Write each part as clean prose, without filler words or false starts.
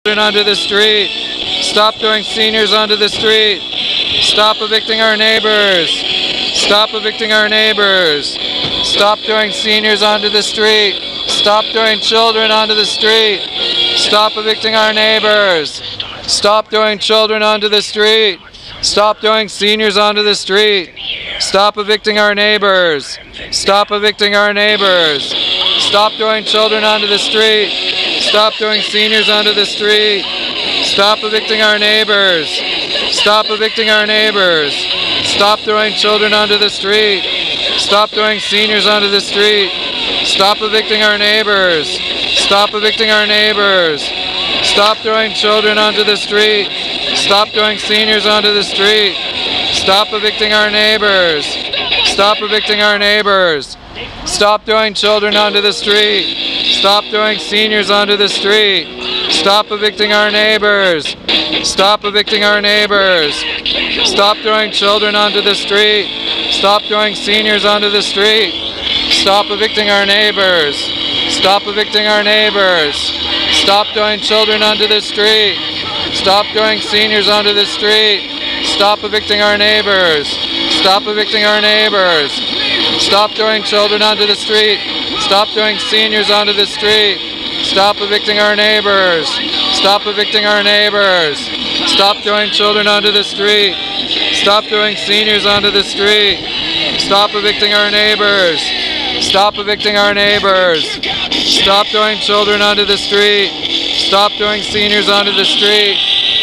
onto the street. Stop throwing seniors onto the street. Stop evicting our neighbors. Stop evicting our neighbors. Stop throwing seniors onto the street. Stop throwing children onto the street. Stop evicting our neighbors. Stop throwing children onto the street. Stop throwing seniors onto the street. Stop evicting our neighbors. Stop evicting our neighbors. Stop throwing children onto the street. Stop throwing seniors onto the street. Stop evicting our neighbors. Stop evicting our neighbors. Stop throwing children onto the street. Stop throwing seniors onto the street. Stop evicting our neighbors. Stop evicting our neighbors. Stop throwing children onto the street. Stop throwing seniors onto the street. Stop evicting our neighbors. Stop evicting our neighbors. Stop throwing children onto the street. Stop throwing seniors onto the street. Stop evicting our neighbors. Stop evicting our neighbors. Stop throwing children onto the street. Stop throwing seniors onto the street. Stop evicting our neighbors. Stop evicting our neighbors. Stop throwing children onto the street. Stop throwing seniors onto the street. Stop evicting our neighbors. Stop evicting our neighbors. Stop throwing children onto the street. Stop throwing seniors onto the street. Stop evicting our neighbors. Stop evicting our neighbors. Stop throwing children onto the street. Stop throwing seniors onto the street. Stop evicting our neighbors. Stop evicting our neighbors. Stop throwing children onto the street. Stop throwing seniors onto the street.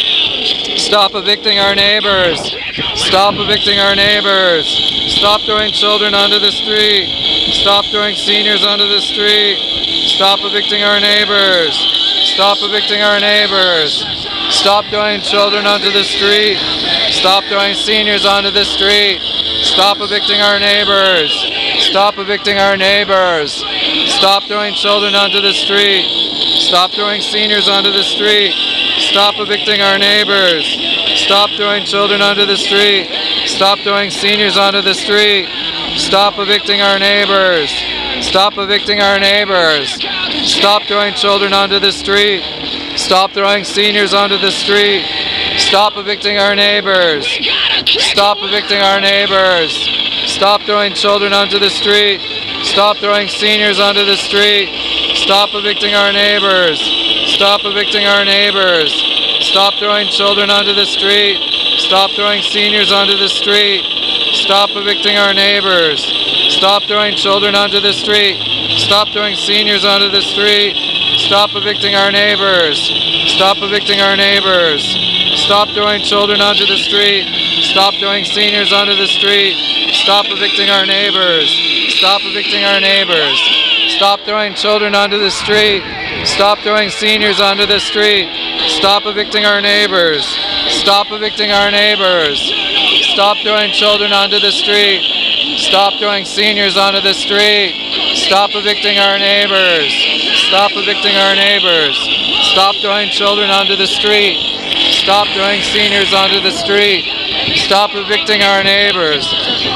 Stop evicting our neighbors. Stop evicting our neighbors. Stop throwing children onto the street. Stop throwing seniors onto the street. Stop evicting our neighbors. Stop evicting our neighbors. Stop throwing children onto the street. Stop throwing seniors onto the street. Stop evicting our neighbors. Stop evicting our neighbors. Stop throwing children onto the street. Stop throwing seniors onto the street. Stop evicting our neighbors. Stop throwing children onto the street. Stop throwing seniors onto the street. Stop evicting our neighbors. Stop evicting our neighbors. Stop throwing children onto the street. Stop throwing seniors onto the street. Stop evicting our neighbors. Stop evicting our neighbors. Stop throwing children onto the street. Stop throwing seniors onto the street. Stop evicting our neighbors. Stop evicting our neighbors. Stop throwing children onto the street. Stop throwing seniors onto the street. Stop evicting our neighbors. Stop throwing children onto the street. Stop throwing seniors onto the street. Stop evicting our neighbors. Stop evicting our neighbors. Stop throwing children onto the street. Stop throwing seniors onto the street. Stop evicting our neighbors. Stop evicting our neighbors. Stop throwing children onto the street. Stop throwing seniors onto the street. Stop evicting our neighbors. Stop evicting our neighbors. Stop throwing children onto the street. Stop throwing seniors onto the street. Stop evicting our neighbors. Stop evicting our neighbors. Stop throwing children onto the street. Stop throwing seniors onto the street. Stop evicting our neighbors.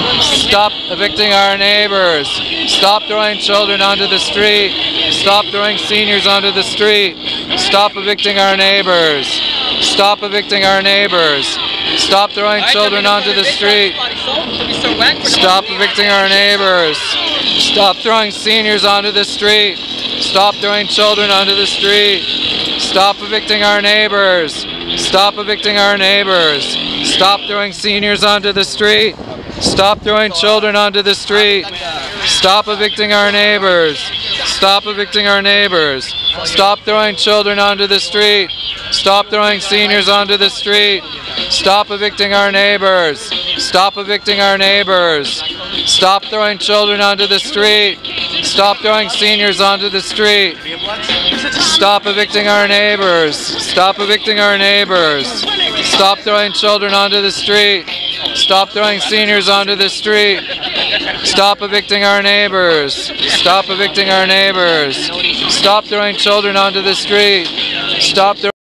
Stop evicting our neighbors. Stop throwing children onto the street. Stop throwing seniors onto the street. Stop evicting our neighbors. Stop evicting our neighbors. Stop throwing children onto the street. Stop evicting our neighbors. Stop throwing seniors onto the street. Stop throwing children onto the street. Stop evicting our neighbors. Stop evicting our neighbors. Stop throwing seniors onto the street. Stop throwing children onto the street. Stop evicting our neighbors. Stop evicting our neighbors. Stop throwing children onto the street. Stop throwing seniors onto the street. Stop evicting our neighbors. Stop evicting our neighbors. Stop throwing children onto the street. Stop throwing seniors onto the street. Stop evicting our neighbors. Stop evicting our neighbors. Stop throwing children onto the street. Stop throwing seniors onto the street. Stop evicting our neighbors. Stop evicting our neighbors. Stop throwing children onto the street. Stop throwing